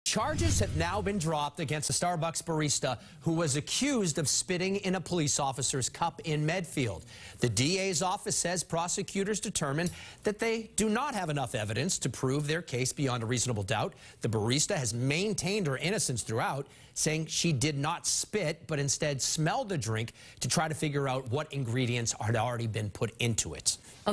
Charges have now been dropped against a Starbucks barista who was accused of spitting in a police officer's cup in Medfield. The DA's office says prosecutors determined that they do not have enough evidence to prove their case beyond a reasonable doubt. The barista has maintained her innocence throughout, saying she did not spit, but instead smelled the drink to try to figure out what ingredients had already been put into it.